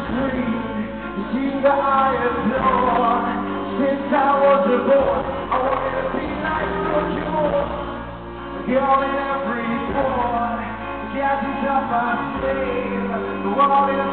queen, you that I adore. Since I was a boy, I wanted to be like your girl in every pore. Gases up my slave, the world is